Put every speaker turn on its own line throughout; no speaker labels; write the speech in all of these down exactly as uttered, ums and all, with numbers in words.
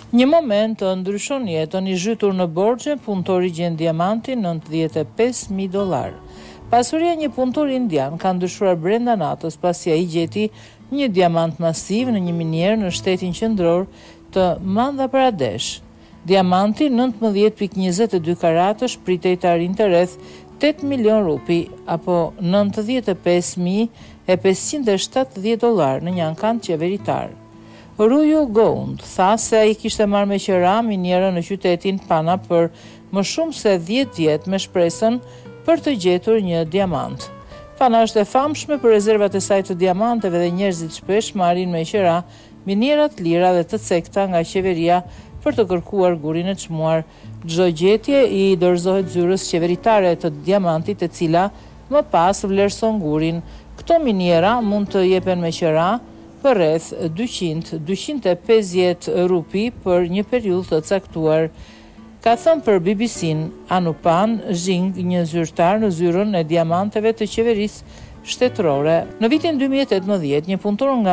Një moment të ndryshon jetën, i zhytur në borxhe, punëtori gjen diamantin nëntëdhjetë e pesë mijë dollar. Pasuria e një punëtori indian ka ndryshuar brenda natës pasi ai gjeti një diamant masiv në një minierë në shtetin qendror të Madhya Pradesh. Diamanti nëntëmbëdhjetë pikë njëzet e dy karatësh pritej të arrinte rreth tetë milion rupi apo nëntëdhjetë e pesë mijë e pesëqind e shtatëdhjetë dollar në një ankant qeveritar. Ruju Gound tha se ai kishte marrë me qira minierën në qytetin Pana për më shumë se dhjetë vjet me shpresën për të gjetur një diamant. Pana është e famshme për rezervat e saj të diamanteve dhe njerëzit shpesh marrin me qira miniera të lira dhe të cekta nga qeveria për të kërkuar gurin e çmuar. Çdo gjetje i dorëzohet zyrës qeveritare të diamantit, e cila më pas vlerëson gurin. Këto miniera mund të jepen me qira për rreth dyqind deri dyqind e pesëdhjetë rupi për një periudhë të caktuar, ka thënë për B B C-n Anupan Jing, një zyrtar në zyrën e diamanteve të qeverisë shtetërore. Në vitin dy mijë e tetëmbëdhjetë, një punëtor nga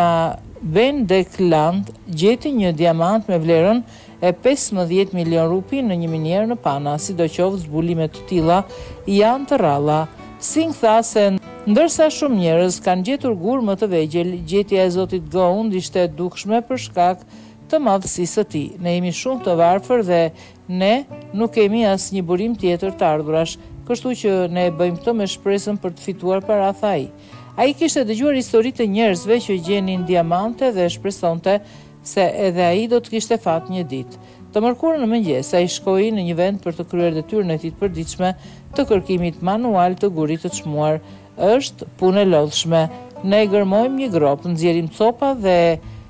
Bendekland gjeti një diamant me vlerën e pesëmbëdhjetë milion rupi në një minierë në Pana, sidoqoftë zbulime të tilla janë të rralla. Singh tha se ndërsa shumë njerëz kanë gjetur gur më të vegjël, gjetja e zotit Gound ishte e dukshme për shkak të madhësisë së tij. Ne jemi shumë të varfër dhe ne nuk kemi asnjë burim tjetër të ardhurash, kështu që ne bëjmë këtë me shpresën për të fituar para, tha ai. Ai kishte dëgjuar historitë të njerëzve që gjenin diamante dhe shpresonte se edhe ai do të kishte fat një ditë. Të mërkurën në mëngjes, ai shkoi në një vend për të kryer detyrën e tij të përditshme të kërkimit manual të gurit të çmuar. Është punë e lodhshme. Ne gërmojmë një grop, nxjerrim copa dhe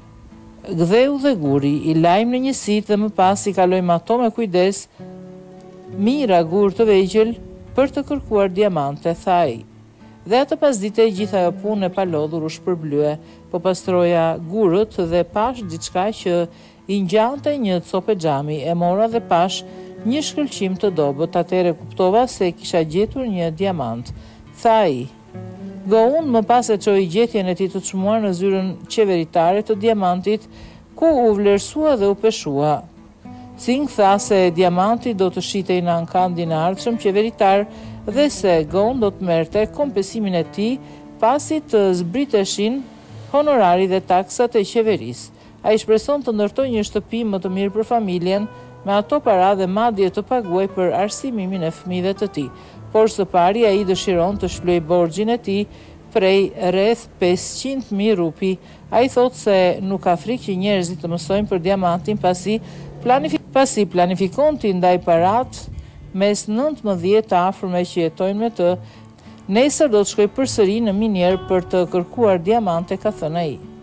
gdheu dhe guri, i lajmë në një sit dhe më pas i kalojmë ato me kujdes mira gur të vegjël për të kërkuar diamante, tha ai. Dhe atë pasdite gjithë ajo punë e palodhur u shpërblye, po pastroja gurët dhe pash diçka që i ngjante një copë xhami, e mora dhe pash një shkëlqim të dobët, atëherë kuptova se kisha gjetur një diamant, tha ai. Gound më pas e çoi gjetjen e tij të çmuar në zyrën qeveritare të diamantit, ku u vlerësua dhe u peshua. Singh tha se diamanti do të shitej në ankandin e ardhshëm qeveritar dhe se Gound do të merrte kompesimin e tij pasi të zbriteshin honorari dhe taksat e qeverisë. Ai shpreson të ndërtojë një shtëpi më të mirë për familjen me ato para dhe madje të paguajë për arsimimin e fëmijëve të tij. Por së pari ai dëshiron të shlyej borxhin e tij prej rreth pesëqind mijë rupi. Ai thotë se nuk ka frikë që njerëzit të mësojnë për diamantin pasi planifik pasi planifikon të ndaj parat mes nëntëmbëdhjetë të afërme që jetojnë me të. Nesër do të shkoj përsëri në minier për të kërkuar diamante, ka thënë ai.